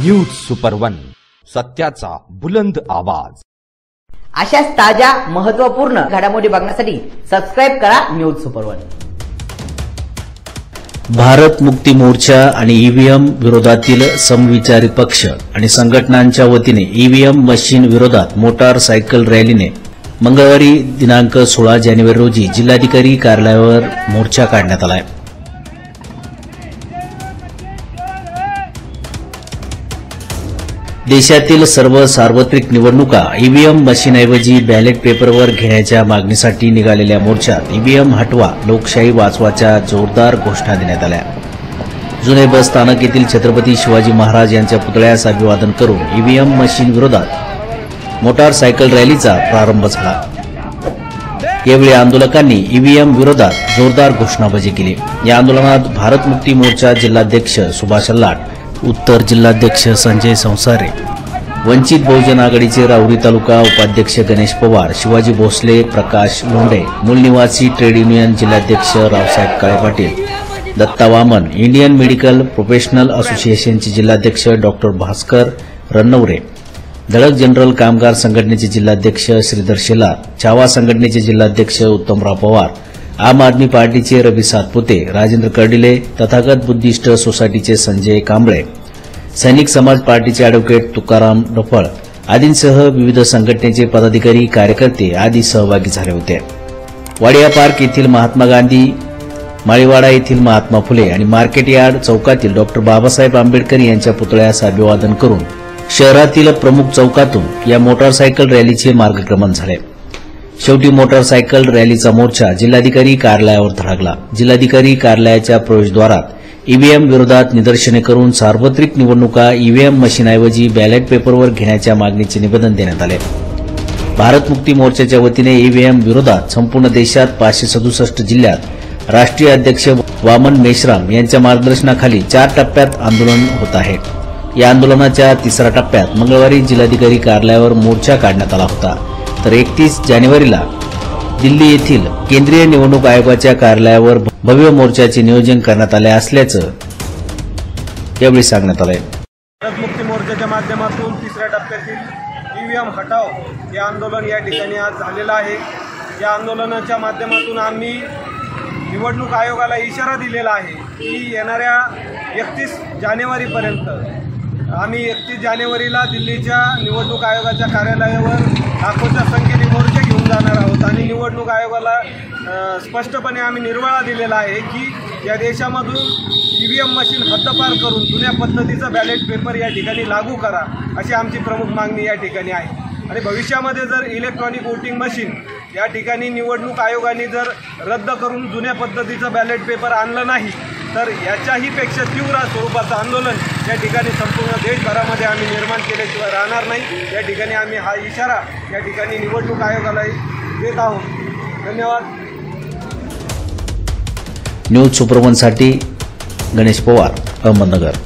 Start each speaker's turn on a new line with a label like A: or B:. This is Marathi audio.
A: न्यूज सुपर वन, सत्याचा बुलंद आवाज।
B: अशाच ताज्या महत्त्वपूर्ण घडामोडी बघण्यासाठी सबस्क्राइब करा news super one.
C: Bharat Mukti Morcha आणि ईव्हीएम विरोधातील समविचारी पक्ष आणि संघटनांच्या वतीने ईव्हीएम मशीन विरोधात मोटारसायकल रॅलीने मंगळवारी दिनांक 16 जानेवारी रोजी जिल्हाधिकारी कार्यालयावर मोर्चा काढण्यात आला आहे। देशातील सर्व सार्वत्रिक निवडणुका ईव्हीएम मशीनऐवजी बॅलेट पेपरवर घेण्याच्या मागणीसाठी निघालेल्या मोर्चात ईव्हीएम हटवा लोकशाही वाचवाच्या जोरदार घोषणा देण्यात आल्या। जुने बस स्थानक येथील छत्रपती शिवाजी महाराज यांच्या पुतळ्यास अभिवादन करून ईव्हीएम मशीन विरोधात मोटारसायकल रॅलीचा प्रारंभ झाला। यावेळी आंदोलकांनी ईव्हीएम विरोधात जोरदार घोषणाबाजी केली। या आंदोलनात भारत मुक्ती मोर्चा जिल्हाध्यक्ष सुभाष लाट, उत्तर जिल्हाध्यक्ष संजय संसारे, वंचित बहुजन आघाडीचे राहुरी तालुका उपाध्यक्ष गणेश पवार, शिवाजी भोसले, प्रकाश लोंढे, मूल निवासी ट्रेड युनियन जिल्हाध्यक्ष Raosaheb Kale Patil, Datta Waman, Indian medical professional असोसिएशनचे जिल्हाध्यक्ष डॉक्टर भास्कर रन्नवरे, धडक जनरल कामगार संघटनेचे जिल्हाध्यक्ष श्रीधर शेलार, छावा संघटनेचे जिल्हाध्यक्ष उत्तमराव पवार, आम आदमी पार्टीचे रवी सातपुते, राजेंद्र कर्डिले, तथागत बुद्धिस्ट सोसायटीचे संजय कांबळे, सैनिक समाज पार्टीचे अॅडव्होकेट तुकाराम डफळ आदींसह विविध संघटनेचे पदाधिकारी, कार्यकर्ते आदी सहभागी झाले होते। वाडिया पार्क येथील महात्मा गांधी, माळीवाडा येथील महात्मा फुले आणि मार्केट यार्ड चौकातील डॉक्टर बाबासाहेब आंबेडकर यांच्या पुतळ्यास अभिवादन करून शहरातील प्रमुख चौकातून या मोटारसायकल रॅलीचे मार्गक्रमण झाले। शेवटी मोटारसायकल रॅलीचा मोर्चा जिल्हाधिकारी कार्यालयावर धडकला। जिल्हाधिकारी कार्यालयाच्या प्रवेशद्वारात ईव्हीएम विरोधात निदर्शने करून सार्वत्रिक निवडणुका ईव्हीएम मशीनऐवजी बॅलेट पेपरवर घेण्याच्या मागणीचे निवेदन देण्यात आले। भारत मुक्ती मोर्चाच्या वतीने ईव्हीएम विरोधात संपूर्ण देशात 567 जिल्ह्यात राष्ट्रीय अध्यक्ष वामन मेश्राम यांच्या मार्गदर्शनाखाली 4 टप्प्यात आंदोलन होत आहे। या आंदोलनाच्या तिसऱ्या टप्प्यात मंगळवारी जिल्हाधिकारी कार्यालयावर मोर्चा काढण्यात आला होता, तर 31 जानेवारीला दिल्ली येथील केंद्रीय निवडणूक आयोगाच्या कार्यालयावर भव्य मोर्चाचे नियोजन करण्यात आले असल्याचं यावेळी सांगण्यात आलं।
D: भारत मुक्ती मोर्चाच्या माध्यमातून तिसऱ्या टप्प्यातील ईव्हीएम हटाव हे आंदोलन या ठिकाणी आज झालेलं आहे। या आंदोलनाच्या माध्यमातून आम्ही निवडणूक आयोगाला इशारा दिलेला आहे की येणाऱ्या 31 जानेवारीपर्यंत आम्ही 31 जानेवारीला दिल्लीच्या निवडणूक आयोगाच्या कार्यालयावर लाखोच्या संख्येने मोर्चे घेऊन जाणार आहोत आणि निवडणूक आयोगाला स्पष्टपणे आम्ही निर्वाळा दिलेला आहे की या देशामधून ईव्हीएम मशीन हद्दपार करून जुन्या पद्धतीचं बॅलेट पेपर या ठिकाणी लागू करा, अशी आमची प्रमुख मागणी या ठिकाणी आहे। आणि भविष्यामध्ये जर इलेक्ट्रॉनिक वोटिंग मशीन या ठिकाणी निवडणूक आयोगाने जर रद्द करून जुन्या पद्धतीचं बॅलेट पेपर आणलं नाही तर याच्याही पेक्षा तीव्र स्वरूपाचं आंदोलन या ठिकाणी संपूर्ण देशभरामध्ये आम्ही निर्माण केल्याशिवाय राहणार नाही। या ठिकाणी आम्ही हा इशारा या ठिकाणी निवडणूक आयोगालाही देत आहोत। धन्यवाद।
C: न्यूज सुपर वन साठी गणेश पवार, अहमदनगर।